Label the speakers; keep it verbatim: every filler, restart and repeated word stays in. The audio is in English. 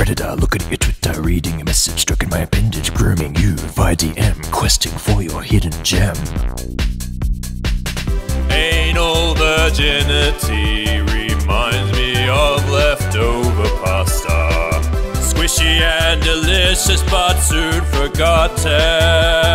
Speaker 1: predator, looking at your Twitter, reading a message, stroking my appendage, grooming you via D M, questing for your hidden gem.
Speaker 2: Anal virginity reminds me of leftover pasta. Squishy and delicious but soon forgotten.